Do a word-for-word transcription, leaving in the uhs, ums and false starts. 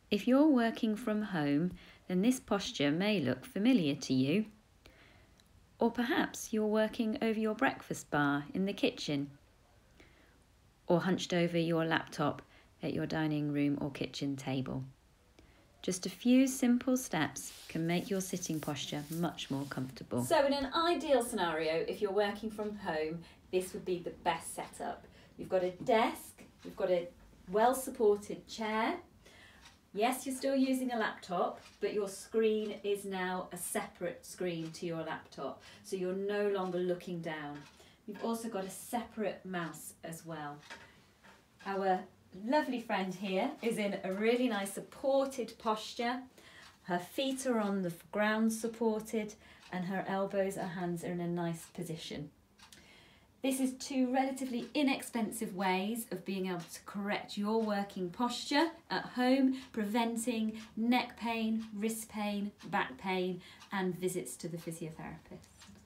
If you're working from home, then this posture may look familiar to you. Or perhaps you're working over your breakfast bar in the kitchen, or hunched over your laptop at your dining room or kitchen table. Just a few simple steps can make your sitting posture much more comfortable. So in an ideal scenario, if you're working from home, this would be the best setup. You've got a desk, you've got a well-supported chair. Yes, you're still using a laptop, but your screen is now a separate screen to your laptop, so you're no longer looking down. You've also got a separate mouse as well. Our lovely friend here is in a really nice supported posture. Her feet are on the ground supported, and her elbows and hands are in a nice position. This is two relatively inexpensive ways of being able to correct your working posture at home, preventing neck pain, wrist pain, back pain, and visits to the physiotherapist.